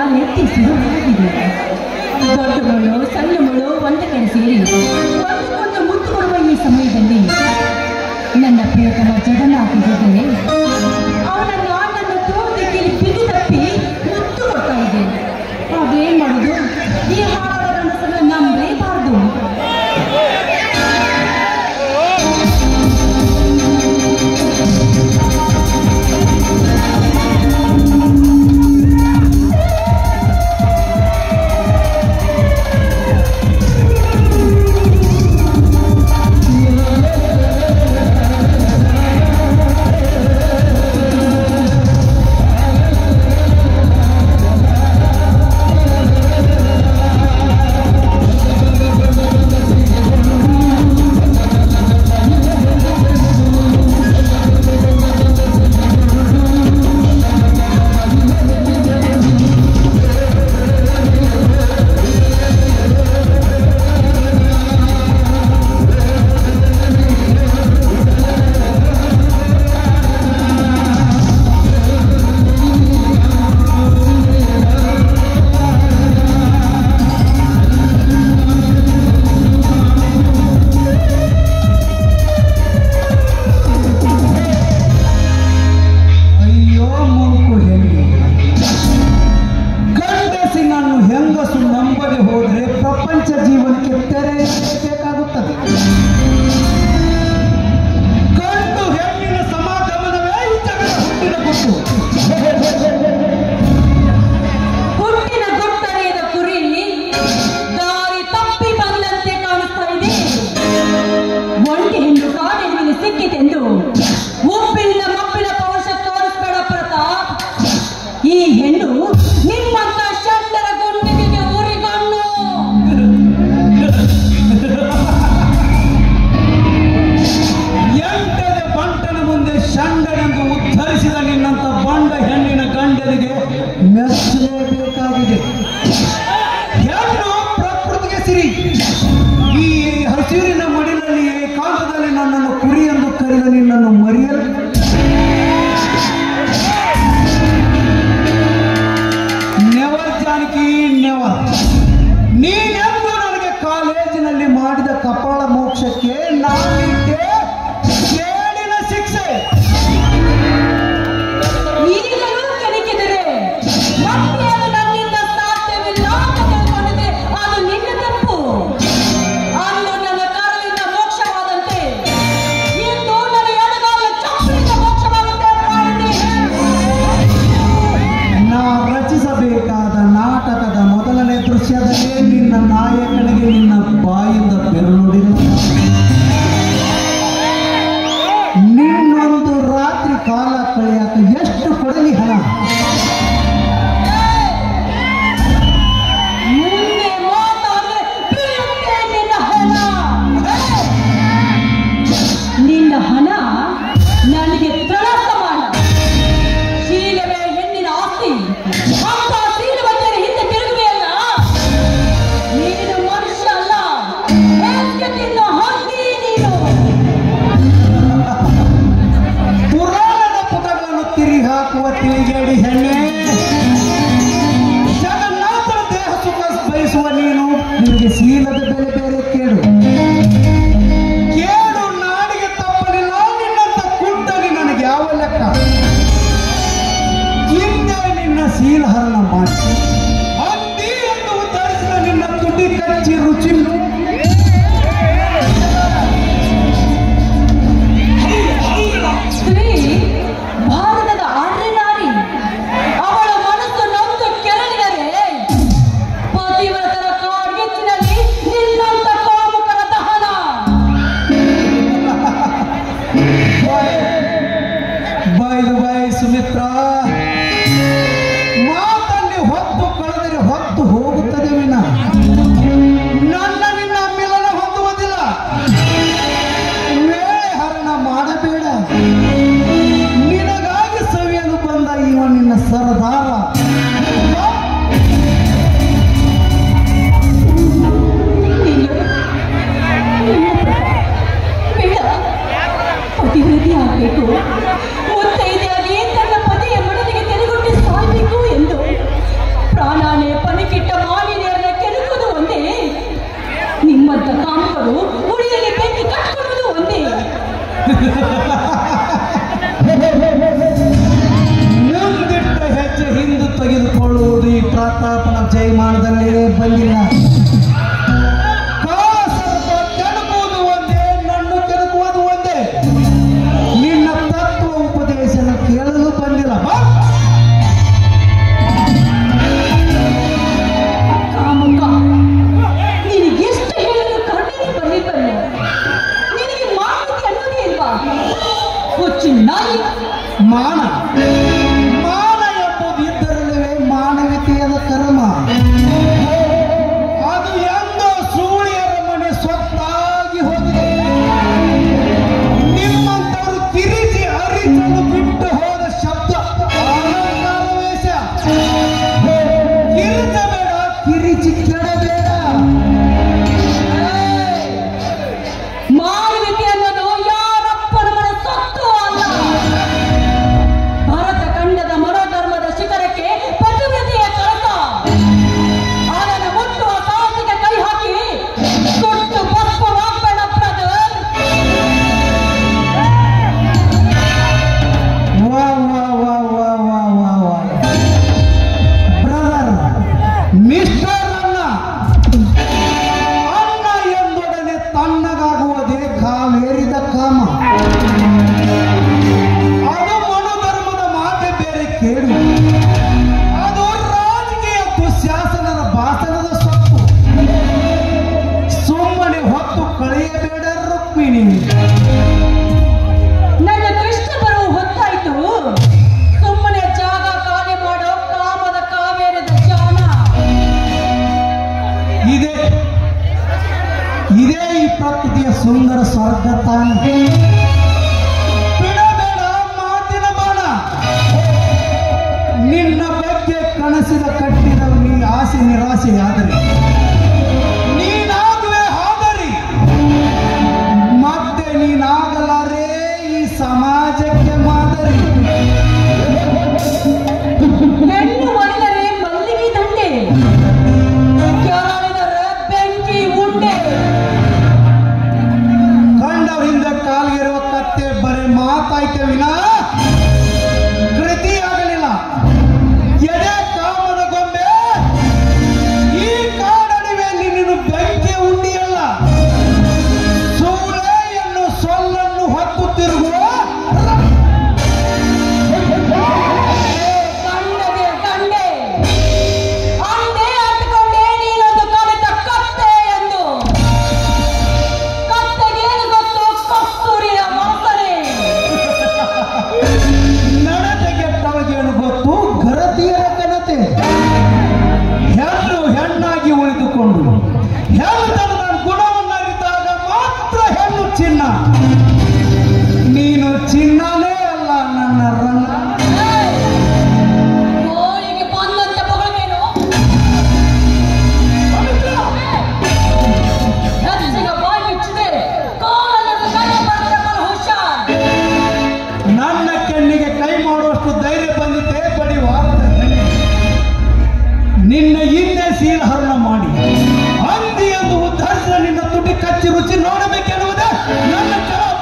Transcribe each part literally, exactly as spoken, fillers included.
ಎತ್ತಿ ಸುಡುವಾಗಿದೆ. ದೊಡ್ಡಗಳು ಸಣ್ಣಗಳು ಒಂದ ಕಡೆ ಸೇರಿ ಒಂದಕ್ಕೊಂದು ಮುತ್ತು ಕೊಡುವ ಈ ಸಮಯದಲ್ಲಿ ನನ್ನ ಪ್ರಿಯತಮ ಜಗನ್ನಾಥಿಗೆ ಅವನ ನಾಡನ್ನು ತೋಟಕ್ಕೆ ಬಿಗಿ ತಪ್ಪಿ ಮುತ್ತು ಕೊಡ್ತಾ ಇದೆ. ಅದೇನ್ ಮಾಡುದು? ಈ ಹಾಡದ ಕನಸನ್ನು ನಂಬಲೇಬಾರದು. ಸುಮಿತ್ರ ಮಾತಲ್ಲಿ ಕಿರಿಚಬೇಡ, ಕಿರಿಚಿ ಕೆಡಬೇಡ. ಮಾನವೀಯತೆ ಅನ್ನೋದು ಯಾರಪ್ಪನ ಮನೆ ಸೊತ್ತು ಅಲ್ಲ. ಭಾರತ ಖಂಡದ ಮನೋಧರ್ಮದ ಶಿಖರಕ್ಕೆ ಪತಿವ್ರತೆಯ ಕಳಕ. ಅದನ್ನು ಮುಟ್ಟುವ ಸಾಹಸಕ್ಕೆ ಕೈ ಹಾಕಿ ಸುಟ್ಟು ಭಸ್ಮವಾಗ್ಬೇಡ ಬ್ರದರ್. ವಾ ವಾ ವಾ ವಾ ವಾ ವಾ ವಾ ಬ್ರದರ್, ಮಿಸ್ಟರ್ ಅಣ್ಣ. ಅಣ್ಣ ಎಂದೊಡನೆ ತಣ್ಣಗಾಗುವುದೇ ಕಾವೇರಿದ ಕಾಮ. ಅದು ಮನುಧರ್ಮದ ಮಾತೆ ಬೇರೆ ಕೇಳು. ಅದು ರಾಜಕೀಯ ದುಶ್ಯಾಸನದ ಭಾಷಣದ ಸೊತ್ತು. ಸುಮ್ಮನೆ ಹೊತ್ತು ಕಳೆಯಬೇಡ ರುಕ್ಮಿಣಿ. ನನ್ನ ಕೃಷ್ಣ ಬರುವ ಹೊತ್ತಾಯ್ತು. ಸುಮ್ಮನೆ ಜಾಗ ಖಾಲಿ ಮಾಡೋ ಕಾಮದ ಕಾವೇರದ ಜಾನ. ಇದೇ ಇದೇ ಈ ಪ್ರಕೃತಿಯ ಸುಂದರ ಸ್ವರ್ಗ ತಾಣ. ಬಿಡಬೇಡ ಮಾತಿನ ಬಾಣ. ನಿನ್ನ ಬಗ್ಗೆ ಕನಸಿದ ಕಟ್ಟಿದ ನೀ ಆಸೆ ನಿರಾಸೆಯಾದರೆ ನೀನಾಗುವೆ ಹಾದರಿ. ಮತ್ತೆ ನೀನಾಗಲಾರೇ ಈ ಸಮಾಜಕ್ಕೆ ಮಾದರಿ. ಹೆಣ್ಣು ಒಲಿದರೆ ಮಲ್ಲಿಗೆ ದಂಡೆ, ಕೆರಳಿದರೆ ಬೆಂಕಿ ಉಂಡೆ. ಕಂಡವರಿಂದ ಕಾಲ್ಗಿರುವ ಕತ್ತೆ ಬರೀ ಮಾತಾಯ್ಕೆ ವಿನಾ ಕೃತಿ ಆಗಲಿಲ್ಲ. ಎದೆ ಕಾಮದ ಗೊಂಬೆ, ಈ ಕಾಡಡಿವೆಯಲ್ಲಿ ನೀನು ಬೆಂಕಿ ಉಂಡಿಯಲ್ಲ. ಸೂಳೆಯನ್ನು ಸೊಲ್ಲನ್ನು ಹೊತ್ತು ತಿರುಗುವ ಗಂಡಗೆ ಗಂಡೆ ಅಂದೆ ಅಂದುಕೊಂಡೆ ನೀನೊಂದು ಕಲಿತ ಕತ್ತೆ ಎಂದು. ಕತ್ತೆಗೇನು ಗೊತ್ತು ಕಸ್ತೂರಿಯ ವಾಸನೆ. ನಡತೆಗೆಟ್ಟವಗೇನು ಗೊತ್ತು ಗರತಿಯರ ಕನತೆ. ಹೆಣ್ಣು ಹೆಣ್ಣಾಗಿ ಉಳಿದುಕೊಂಡು ಹೆಣ್ಣುತನದ ಗುಣವನ್ನರಿತಾಗ ಮಾತ್ರ ಹೆಣ್ಣು ಚಿನ್ನ. ನೀನು ಚಿನ್ನನೇ ಅಲ್ಲ ನನ್ನ ರನ್ನ. ಗೋಳಿಗೆ ಬಂದಂತೆ ಮಗಳಿಗೇನು ಹೆಚ್ಚಿಗೆ ಬಾಯಿ ಬಿಚ್ಚಿದೆ. ಕಾಲನ್ನು ಕೈ ಬರ್ತಕ್ಕಲ್ಲ ಹುಷಾರ್. ನನ್ನ ಕೆನ್ನಿಗೆ ಕೈ ಮಾಡುವಷ್ಟು ಧೈರ್ಯ ಬಂದಿದ್ದೆ ಬಡಿ ವಾರದ ಹೆಣ್ಣು. ನಿನ್ನ ಹಿಂದೆ ಸೀಲ ಹರಣ ಮಾಡಿ ಅಂದಿ ಎಂದು ಉದ್ಧರಿಸಿದ ನಿನ್ನ ತುಟಿ ಕಚ್ಚಿ ರುಚಿ ನೋಡಬೇಕೆನ್ನುವುದೇ ನನ್ನ ಜವಾಬ.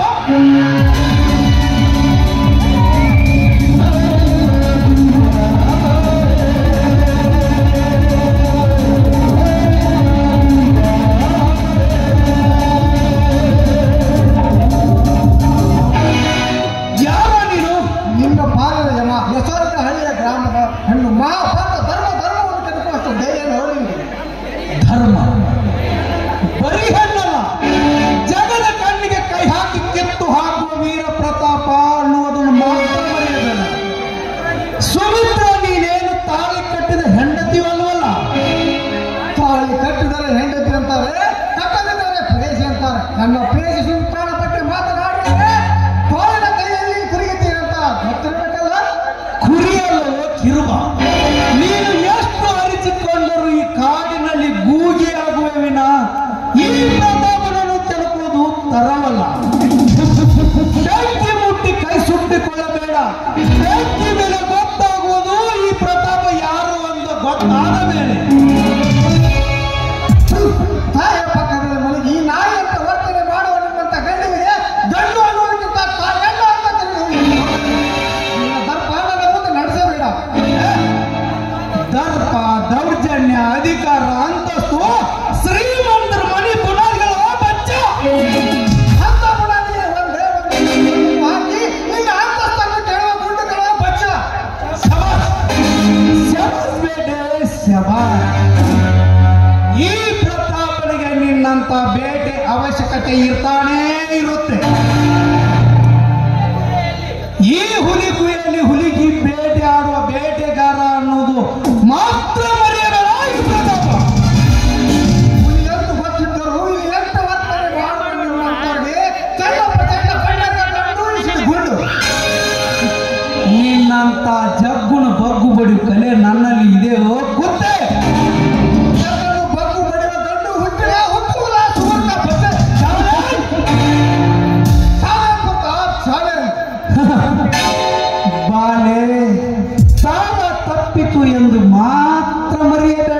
ಯಾರ ನೀನು? ನಿಮ್ಮ ಪಾಲದ ಜನ ಯಶೋಧ ಹಳ್ಳಿಯ ಗ್ರಾಮದ ಹೆಣ್ಣು ಮಾ ಧರ್ಮ ಧರ್ಮವನ್ನು ಕೆದಕುವಷ್ಟು ಧೈರ್ಯ ನೋಡಿ. ಧರ್ಮ ಬರೀ ಹೆಣ್ಣಲ್ಲ, ಜಗದ ಕಣ್ಣಿಗೆ ಕೈ ಹಾಕಿ ಕಿತ್ತು ಹಾಕುವ ವೀರ ಪ್ರತಾಪ ಅನ್ನುವುದನ್ನು ಮಾತ್ರ ಮರೆಯಬೇಡ. ಸುಮಿತ್ರ, ನೀನೇನು ತಾಳಿ ಕಟ್ಟಿದ ಹೆಂಡತಿಯಲ್ವಲ್ಲ. ತಾಳಿ ಕಟ್ಟಿದರೆ ಹೆಂಡತಿ ಅಂತಾರೆ, ಕಟ್ಟದಿದ್ದರೆ ಪ್ರೇಸಿ ಅಂತಾರೆ. ನನ್ನ ಪ್ರೇಸಿ ಸುಲ್ತಾನ ಬಗ್ಗೆ ಮಾತನಾಡಿದರೆ ತೋಳಿನ ಕೈಯಲ್ಲಿ ತಿರುಗಿತೀರಿ ಅಂತ ಗೊತ್ತಿರಬೇಕಲ್ಲ. ಕುರಿಯಲ್ಲವೋ ಕಿರುಬ, ನೀನು ಎಷ್ಟು ಅರಿಚಿಕೊಂಡರೂ ಈ ಕಾಡಿನಲ್ಲಿ ಗೂಗಿ ಆಗುವೆ ವಿನ ಈ ಪ್ರತಾಪನನ್ನು ತೆಲುಕುವುದು ತರವಲ್ಲ. ಬೆಂಕಿ ಮುಟ್ಟಿ ಕೈ ಸುಟ್ಟಿಕೊಳ್ಳಬೇಡ. ಬೆಂಕಿ ಮೇಲೆ ಗೊತ್ತಾಗುವುದು ಈ ಪ್ರತಾಪ ಯಾರು ಅಂತ ಗೊತ್ತಾದ ಮೇಲೆ. ತಾಯಿಯ ಪಕ್ಕದಲ್ಲಿ ಮಲಗಿ ಈ ನಾಯಿ ಅಂತ ವರ್ತನೆ ಮಾಡುವ ನಿಮ್ಮಂತ ಗಂಡುವಿಗೆ ಗಂಡು ಅನ್ನೋದಕ್ಕಿಂತ ತಾಯಣ್ಣ ಅಂತ ತಿಳಿಯುವುದು. ನಿನ್ನ ದರ್ಪ ನನ್ನ ಮುಂದೆ ನಡೆಸಬೇಡ. ದರ್ಪ, ದೌರ್ಜನ್ಯ, ಅಧಿಕಾರ, ಅಂತಸ್ತು ಶ್ರೀಮಂತರ ಮನೆ ಬುನಾದಿಗಳ ಬಚ್ಚ. ಅಂತ ಬುಡಾದಿಗೆ ಒಂದೇ ಒಂದು ಹಾಕಿ ನಿನ್ನ ಅಂತಸ್ತನ್ನು ಕೇಳುವ ಗುಂಡುಗಳ ಬಚ್ಚ. ಶಬಾಷ್, ಶಬಾಷ್ ಬೇಟೆ, ಶಬಾಷ್. ಈ ಪ್ರತಾಪನಿಗೆ ನಿನ್ನಂತ ಬೇಟೆ ಅವಶ್ಯಕತೆ ಇರ್ತಾನೇ ಇರುತ್ತೆ. ಈ ಹುಲಿಗುಯಲ್ಲಿ ಹುಲಿಗಿ ಬೇಟೆ ಆಡುವ ಬೇಟೆಗಾರ ಅನ್ನೋದು ಮಾತ್ರ ಮರೆಯಬೇಡ ಈ ಪ್ರತಾಪ. ಹುಲಿ ಎಂದು ಗೊತ್ತಿದ್ದರು ಇಲ್ಲಿ ಎಂತ ವರ್ತನೆ ಮಾಡುವ ನಿಮ್ಮಂತವ್ರಿಗೆ ಚೆನ್ನ ಪ್ರಚಂಡ ಕಣ್ಣನ್ನ ಕಂಡು ಗುಂಡು. ನಿನ್ನಂತ ಜಗ್ಗುಣ ಬಗ್ಗು ಬಡಿ ಕಲೆ ನನ್ನಲ್ಲಿ ಇದೆಯೋ ಗೊತ್ತೇ? ನನ್ನನ್ನು ಬಗ್ಗು ಬಡಿಯುವ ಗಂಡು ಹುಟ್ಟಿನ ಹುಟ್ಟುವುದ ಸುವರ್ಣ ಬಸೆ ಬಾಲೆ ಸಾಲ ತಪ್ಪಿತು ಎಂದು ಮಾತ್ರ ಮರೆಯಬೇಡ.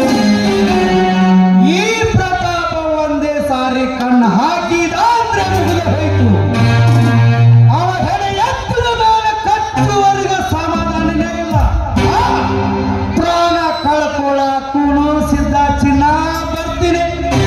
ಈ ಪ್ರತಾಪ ಒಂದೇ ಸಾರಿ ಕಣ್ಣು ಹಾಕಿದ ಅಂದ್ರೆ ಮುಗಿದು ಹೋಯ್ತು. ಅವ ಹೆಡೆ ಎತ್ತದ ಮೇಲೆ ಕಚ್ಚುವರೆಗೆ ಸಮಾಧಾನನೇ ಇಲ್ಲ. ಆ, ಪ್ರಾಣ ಕಳ್ಕೊಳ್ಳಕ್ಕೂ ಸಿದ್ಧ ಚಿನ್ನ ಬರ್ತೀನಿ.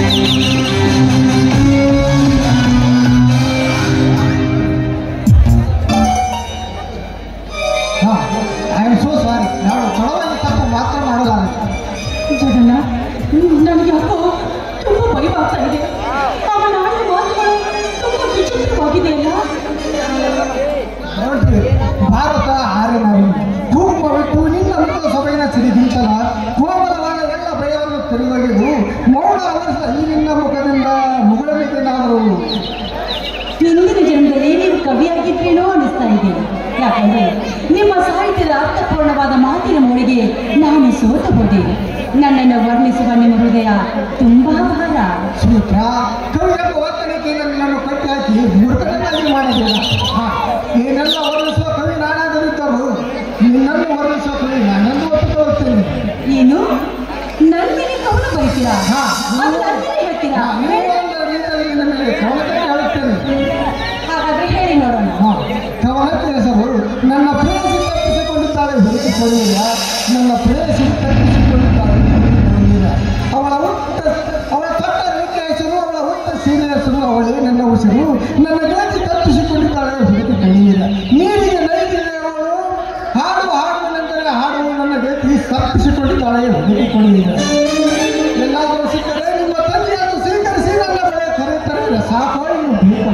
I am so sorry. ನಾನು ಕೊಡವಾಗಿ ತಪ್ಪು ಮಾತ್ರ ಮಾಡೋದಾರೆ. ಜಗನ್ನ, ನನಗೆ ಯಾಕೋ ತುಂಬ ಭಯವಾಗ್ತಾ ಇದೆ. ಅವನ ಆಡಿದ ಮಾತುಗಳು ತುಂಬ ವಿಚಿತ್ರವಾಗಿದೆಯಲ್ಲ. ನೋಡ್ರಿ, ಭಾರತ ಆರೆ ನಾವು ಧೂಪ ಬಿಟ್ಟು ನಿನ್ನ ಮುಖ ಸಭೆಯ ಸಿಡಿಗಿಂತಲ ಕೋಮಲವಾದ ಎಲ್ಲ ಭಯವನ್ನು ತೆರೆದೊಗೆದು ಮೌನ ಅವರ ಈ ನಿನ್ನ ಮುಖದಿಂದ ಮುಗುಳಬೇಕೆಂದಾದರು. ಹಿಂದಿನ ಜನ್ಮದಲ್ಲಿ ನೀವು ಕವಿಯಾಗಿದ್ರೇನೋ ಅನಿಸ್ತಾ ಇದೆ. ಯಾಕಂದ್ರೆ ನಿಮ್ಮ ಸಾಹಿತ್ಯದ ಅರ್ಥಪೂರ್ಣವಾದ ಮಾತಿನ ಮೋಡಿಗೆ ನಾನು ಸೋತಬಹುದೇ. ನನ್ನನ್ನು ವರ್ಣಿಸುವ ನಿಮ್ಮ ಹೃದಯ ತುಂಬಾ ಭಾರ. ಸೂತ್ರ ಕವಿ ಎಂಬ ಒತ್ತಡಕ್ಕೆ ನನ್ನನ್ನು ಕಟ್ಟಿ ಹಾಕಿ ಮೂರ್ಖನಾಗಿ ಮಾಡಿದ್ದೇನೆ. ಹಾ, ಏನೆಲ್ಲ ವರ್ಣಿಸುವ ಕವಿ ನಾನಾಗದಿದ್ದರು ನಿನ್ನನ್ನು ವರ್ಣಿಸುವ ಕವಿ ನಾನನ್ನು ಒಪ್ಪಿಕೊಳ್ಳುತ್ತೇನೆ. ಏನು ನನಗೆ ಕವನ ಬರೀತೀರಾ? ಹಾ, ಅದು ನನಗೆ ಹೇಳ್ತೀರಾ? ನೀವು ಒಂದು ರೀತಿಯಲ್ಲಿ ನಿಮಗೆ ಕವನಕ್ಕೆ ಹೇಳುತ್ತೇನೆ. ಹಾಗಾದ್ರೆ ಹೇಳಿ ನೋಡೋಣ. ಹಾ, ಕವನಕ್ಕೆ ಹೆಸರು ನನ್ನ ಪ್ರೇಯಸಿ ತಪ್ಪಿಸಿಕೊಂಡಿದ್ದಾಳೆ ಹುಡುಕಿಕೊಳ್ಳುವುದ. ನನ್ನ ಪ್ರೇಯಸಿ ತಪ್ಪಿಸಿಕೊಂಡಿದ್ದಾಳೆ ಹುಡುಕಿಕೊಳ್ಳುವುದ. ಅವಳ ಹುಟ್ಟ ಅವಳ ತೊಟ್ಟ ರೇಖೆ ಹೆಸರು, ಅವಳ ಹುಟ್ಟ ಸೀರೆ ಹೆಸರು, ಅವಳೇ ನನ್ನ ಉಸಿರು. ನನ್ನ ಗೆಳತಿ ತಪ್ಪಿಸಿಕೊಂಡಿದ್ದಾಳೆ ಹುಡುಕಿಕೊಳ್ಳುವುದ. ನೀರಿಗೆ ನೈದಿದೆ ಅವಳು ಹಾಡುವ ಹಾಡುವಂದರೆ ಹಾಡುವ ನನ್ನ ಗೆಳತಿ ತಪ್ಪಿಸಿಕೊಂಡಿದ್ದಾಳೆ ಹುಡುಕಿಕೊಳ್ಳುವುದ. ಎಲ್ಲಾದರೂ ಸಿಕ್ಕರೆ ನಿಮ್ಮ ತಂದೆಯನ್ನು ಸ್ವೀಕರಿಸಿ ನನ್ನ ಬಳಿ ಕರೆಯುತ್ತಾರೆ. ಸಾಕೋ ಇನ್ನು ಬೇಕು.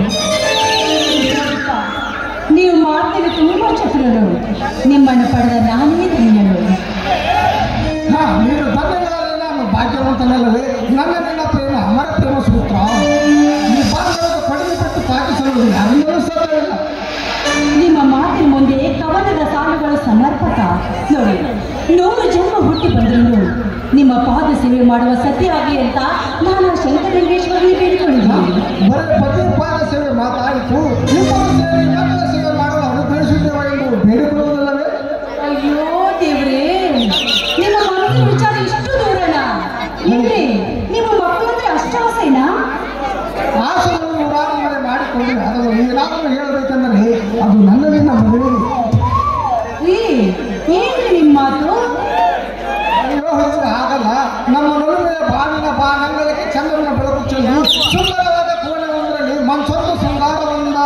ನೀವು ಮಾತಿಗೆ ತುಂಬಾ ಚತುರರು. ನಿಮ್ಮನ್ನು ಪಡೆದ ನಾನೇ ಧನ್ಯನು. ಹಾ, ನೀನು ಧನ್ಯವಾದ. ನಾನು ಭಾಗ್ಯವಂತನಲ್ಲವೇ? ನನ್ನ ನಿನ್ನ ಪ್ರೇಮ ಅಮರ ಪ್ರೇಮ ಸೂತ್ರ. ಈ ಬಾಂಧವ್ಯದ ಕಡಿಮೆ ಬಿಟ್ಟು ತಾಕಿಸಲು ಯಾರಿಂದಲೂ ಸಾಧ್ಯವಿಲ್ಲ. ನಿಮ್ಮ ಮಾತಿನ ಮುಂದೆ ಕವನದ ಸಾಲುಗಳು ಸಮರ್ಪಕ. ನೋಡಿ, ನೂರು ಜನ್ಮ ಹುಟ್ಟಿ ಬಂದರೂ ನಿಮ್ಮ ಪಾದ ಸೇವೆ ಮಾಡುವ ಸತ್ಯ ಆಗಲಿ ಅಂತ ನಾನು ಶಂಕರಲಿಂಗೇಶ್ವರನೇ ಬೇಡಿಕೊಂಡಿದ್ದೀನಿ. ಬರೀ ಪತಿ ಪಾದ ಸೇವೆ ಮಾತಾಡಿತು. ಇಬ್ಬರು ಸೇರಿ ಮಕ್ಕಳ ಸೇವೆ ಮಾಡಲು ಅನುಗ್ರಹಿಸಿದ್ದೇವೆ ಎಂದು ಬೇಡಿಕೊಳ್ಳುವುದಲ್ಲವೇ? ಅಯ್ಯೋ ದೇವ್ರೇ, ನಿಮ್ಮ ಮನಸ್ಸಿನ ವಿಚಾರ ಇಷ್ಟು ದೂರನ? ಏನ್ರಿ, ನಿಮ್ಮ ಮಕ್ಕಳು ಅಂದ್ರೆ ಅಷ್ಟು ಆಸೆನಾ? ಆಸೆಗಳು ನೂರಾರು ಮನೆ ಮಾಡಿಕೊಂಡು ಅದನ್ನು ಏನಾದರೂ ಹೇಳಬೇಕೆಂದರೆ ಅದು ನನ್ನ ನಿನ್ನ ಮದುವೆ. ರೀ, ಏನ್ರಿ ನಿಮ್ಮ ಮಾತು? ಅಯ್ಯೋ, ಹೇಳಿದ್ರೆ ಆಗಲ್ಲ. ನಮ್ಮ ನಡುವೆ ಬಾವಿನ ಬಾ ನಂಗಳಕ್ಕೆ ಚಂದ್ರನ ಬೆಳಕು ಚೆಲ್ಲಿ ಸುಂದರವಾದ ಕೋಣೆಯೊಂದರಲ್ಲಿ ಮನ್ಸೊಂದು ಶೃಂಗಾರವೊಂದ.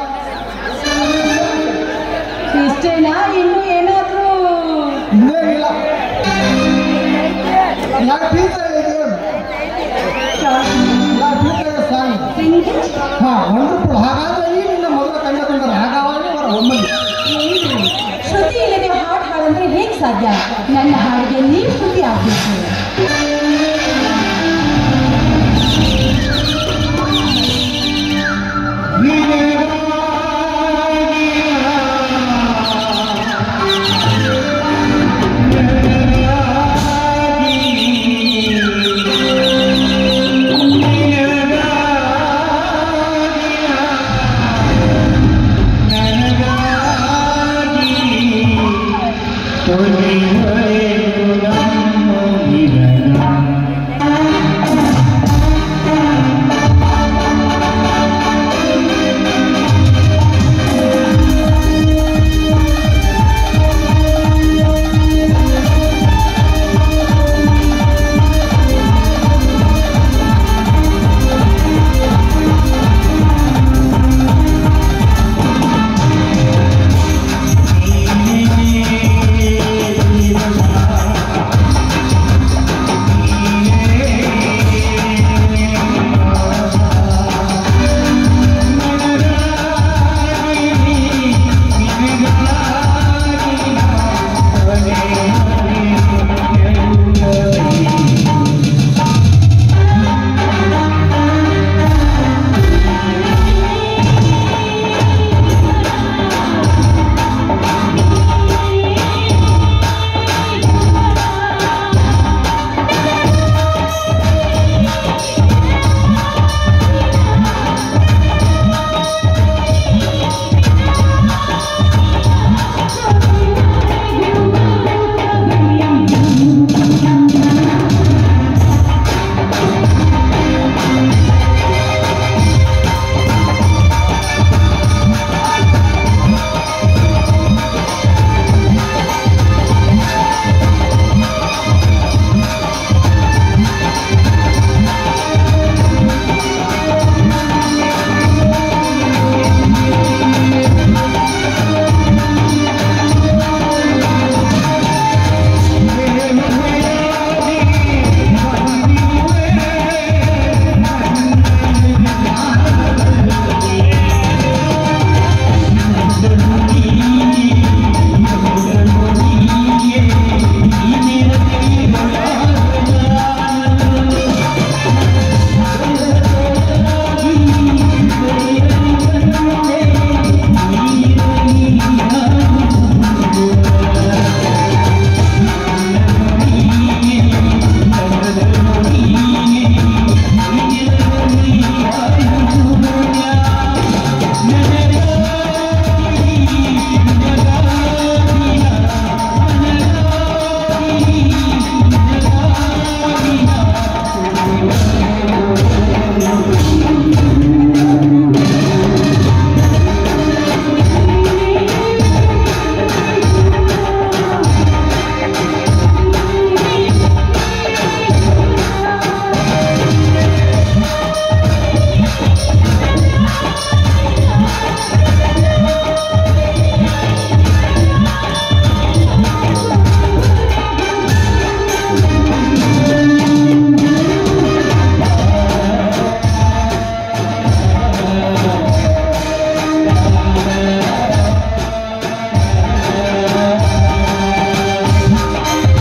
ಇಷ್ಟೇನಾ? ಇನ್ನು ಏನಾದ್ರೂ? ಇನ್ನೇನಿಲ್ಲ. ಯಾವ ಟೀಚರ್ ಇದೆ? ಯಾವ ಟೀಚರ್ ಸಾಂಗ್? ಹಾ, ವಂಡರ್ಫುಲ್. ಹಾಗಾದ್ರೆ ಈ ನಿನ್ನ ಮದುವೆ ಕಂಡುಕೊಂಡ ರಾಗವಾಗಿ ಅವರ ಒಮ್ಮಲಿ. ಶ್ರುತಿ ಇಲ್ಲದೆ ಹಾಡು ಹಾಡಂದ್ರೆ ಹೇಗೆ ಸಾಧ್ಯ? ನನ್ನ ಹಾಡಿಗೆ ನೀವು ಶ್ರುತಿ ಆಗ್ಬೇಕು.